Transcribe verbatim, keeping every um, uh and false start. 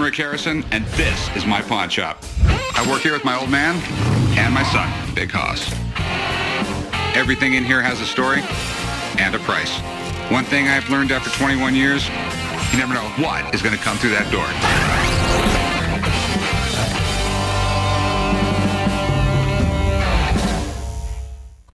Rick Harrison, and this is my pawn shop. I work here with my old man and my son, Big Hoss. Everything in here has a story and a price. One thing I've learned after twenty-one years, you never know what is going to come through that door.